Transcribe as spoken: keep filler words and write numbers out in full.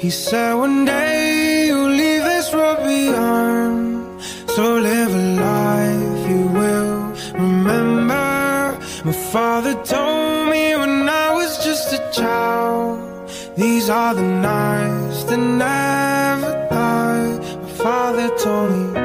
He said one day you'll leave this world behind, so live a life you will remember. My father told me when I was just a child, these are the nights that never die. My father told me